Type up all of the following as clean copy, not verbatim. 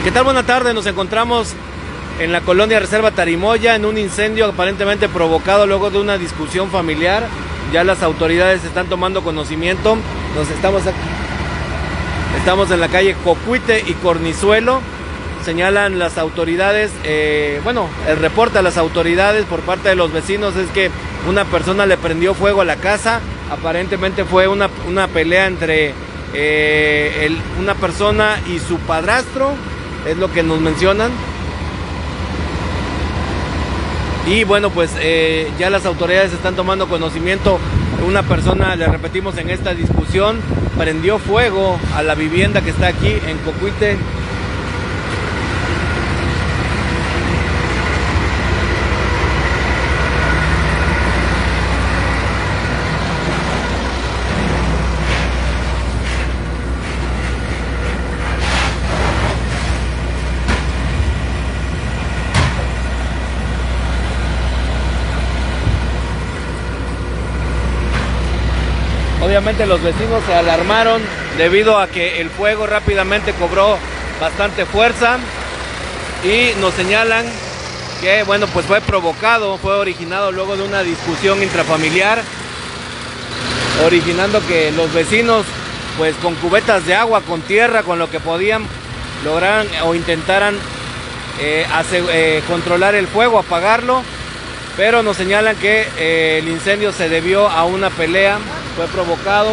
¿Qué tal? Buena tarde, nos encontramos en la colonia Reserva Tarimoya en un incendio aparentemente provocado luego de una discusión familiar. Ya las autoridades están tomando conocimiento. Estamos en la calle Cocuite y Cornizuelo. Señalan las autoridades, el reporte a las autoridades por parte de los vecinos es que una persona le prendió fuego a la casa. Aparentemente fue una pelea entre una persona y su padrastro, es lo que nos mencionan. Y bueno, pues ya las autoridades están tomando conocimiento. Una persona, le repetimos, en esta discusión prendió fuego a la vivienda que está aquí en Cocuite. Obviamente los vecinos se alarmaron debido a que el fuego rápidamente cobró bastante fuerza y nos señalan que pues fue originado luego de una discusión intrafamiliar, originando que los vecinos pues con cubetas de agua, con tierra, con lo que podían, lograran o intentaran controlar el fuego, apagarlo, pero nos señalan que el incendio se debió a una pelea. Fue provocado.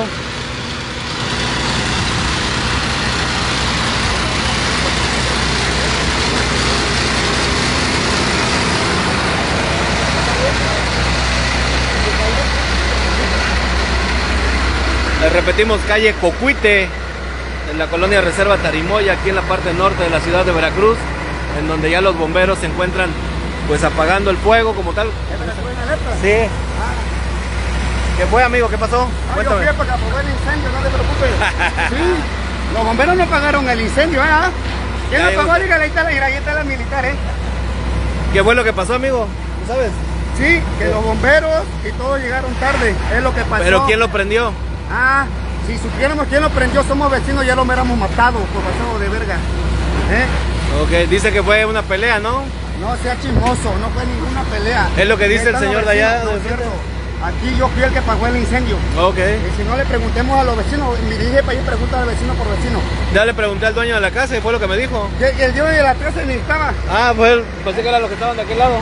Les repetimos, calle Cocuite, en la colonia Reserva Tarimoya, aquí en la parte norte de la ciudad de Veracruz, en donde ya los bomberos se encuentran pues apagando el fuego como tal. Sí. ¿Qué fue, amigo? ¿Qué pasó? Yo fui para apagar el incendio, no te preocupes. Sí, los bomberos no apagaron el incendio, ¿eh? ¿Quién lo apagó? Dígale, ahí está la militar, ¿eh? ¿Qué fue lo que pasó, amigo? ¿Tú sabes? Sí, que los bomberos y todos llegaron tarde, es lo que pasó. ¿Pero quién lo prendió? Si supiéramos quién lo prendió, somos vecinos, ya lo hubiéramos matado por pasado de verga. Ok, dice que fue una pelea, ¿no? No sea chismoso, no fue ninguna pelea. Es lo que dice el señor de allá. Aquí yo fui el que apagó el incendio. Ok. Y si no, le preguntemos a los vecinos. Me dirige para allá y pregunta al vecino por vecino. Ya le pregunté al dueño de la casa y fue lo que me dijo. Y el dueño de la casa necesitaba. Pues pensé que era los que estaban de aquel lado.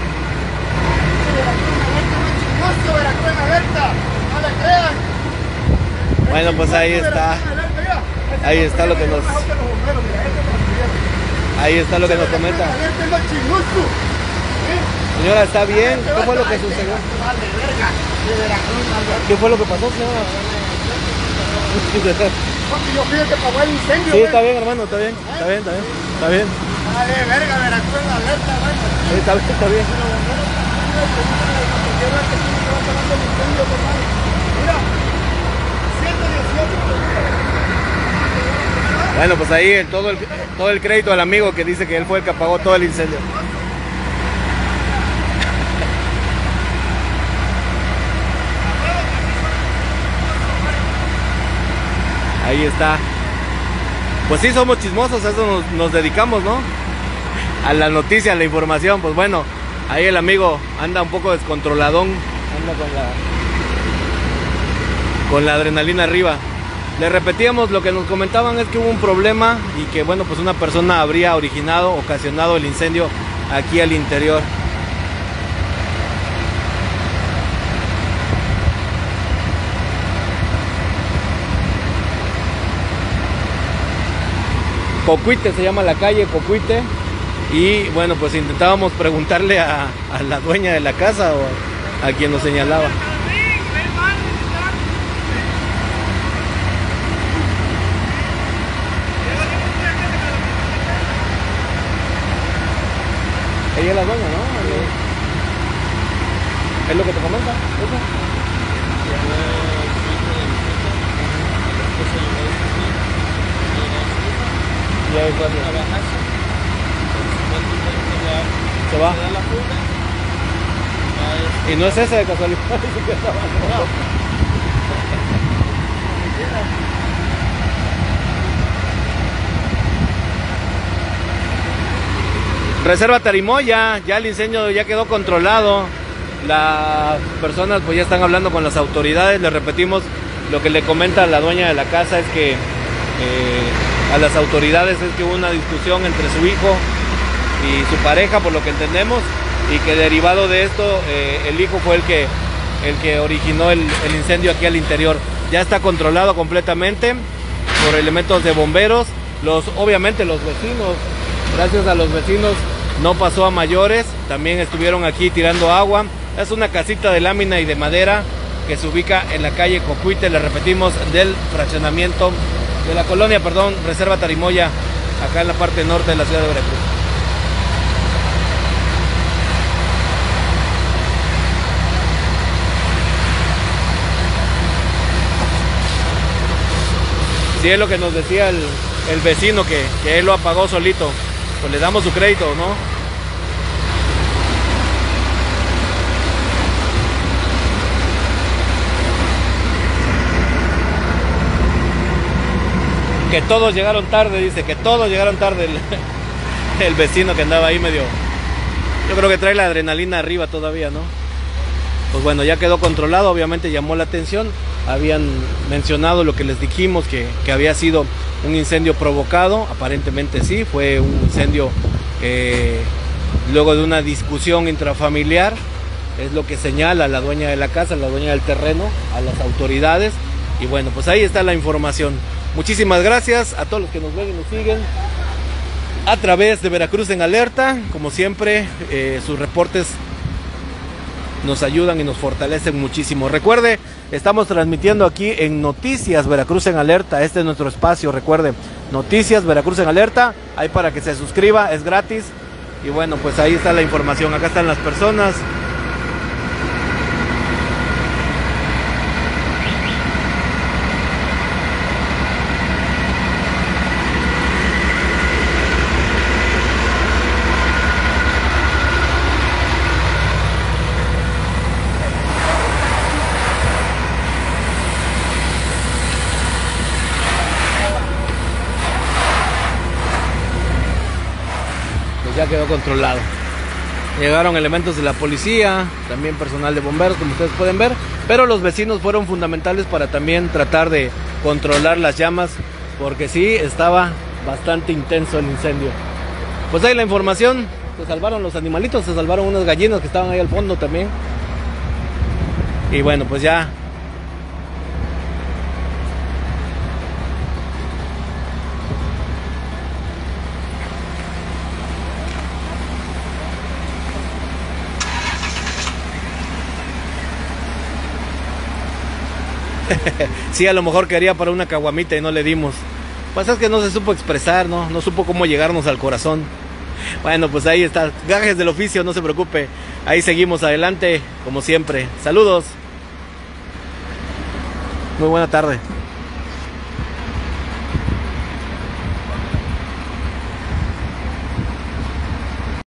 Veracruz en alerta, no le crean. Bueno, pues ahí está. Ahí está lo que nos... Ahí está lo que nos comenta. Señora, ¿está bien? ¿Qué fue lo que sucedió? ¿Qué fue lo que pasó, señora? Yo fui el que apagó el incendio. Sí, está bien, hermano, está bien. Está bien. Dale, verga, Veracruz en alerta, bueno. Está bien. Bueno, pues ahí todo el crédito al amigo que dice que él fue el que apagó todo el incendio. Ahí está. Pues sí, somos chismosos, a eso nos dedicamos, ¿no? A la noticia, a la información. Pues bueno, ahí el amigo anda un poco descontroladón, anda con la adrenalina arriba. Le repetíamos, lo que nos comentaban es que hubo un problema y que pues una persona habría ocasionado el incendio aquí al interior. Cocuite se llama la calle, Cocuite. Y pues intentábamos preguntarle a la dueña de la casa o a quien nos señalaba. Ella es la dueña, ¿no? ¿Es lo que te comenta? ¿Eso? Y ahí se va. Y no es ese de casualidad. Reserva Tarimoya, ya el incendio ya quedó controlado. Las personas pues ya están hablando con las autoridades. Les repetimos lo que le comenta la dueña de la casa, es que a las autoridades es que hubo una discusión entre su hijo y su pareja, por lo que entendemos, y que derivado de esto el hijo fue el que originó el incendio aquí al interior. Ya está controlado completamente por elementos de bomberos. Obviamente los vecinos, gracias a los vecinos no pasó a mayores, también estuvieron aquí tirando agua. Es una casita de lámina y de madera que se ubica en la calle Cocuite, le repetimos, del fraccionamiento de la colonia, Reserva Tarimoya, acá en la parte norte de la ciudad de Veracruz. Sí, es lo que nos decía el vecino, que él lo apagó solito. Pues le damos su crédito, ¿no? Que todos llegaron tarde, dice, que todos llegaron tarde el vecino que andaba ahí medio. Yo creo que trae la adrenalina arriba todavía, ¿no? Pues bueno, ya quedó controlado, obviamente llamó la atención. Habían mencionado lo que les dijimos, que había sido un incendio provocado. Aparentemente sí, fue un incendio luego de una discusión intrafamiliar. Es lo que señala la dueña de la casa, la dueña del terreno, a las autoridades. Y bueno, pues ahí está la información. Muchísimas gracias a todos los que nos ven y nos siguen a través de Veracruz en Alerta. Como siempre, sus reportes nos ayudan y nos fortalecen muchísimo. Recuerde, estamos transmitiendo aquí en Noticias Veracruz en Alerta. Este es nuestro espacio, recuerde, Noticias Veracruz en Alerta. Ahí para que se suscriba, es gratis. Y bueno, pues ahí está la información. Acá están las personas. Ya quedó controlado. Llegaron elementos de la policía, también personal de bomberos, como ustedes pueden ver, pero los vecinos fueron fundamentales para también tratar de controlar las llamas, porque sí, estaba bastante intenso el incendio. Pues ahí la información, se salvaron los animalitos, se salvaron unas gallinas que estaban ahí al fondo también. Y bueno, pues ya. Sí, a lo mejor quería para una caguamita y no le dimos. Pues es que no se supo expresar, no supo cómo llegarnos al corazón. Bueno, pues ahí está, gajes del oficio, no se preocupe. Ahí seguimos adelante, como siempre. Saludos. Muy buena tarde.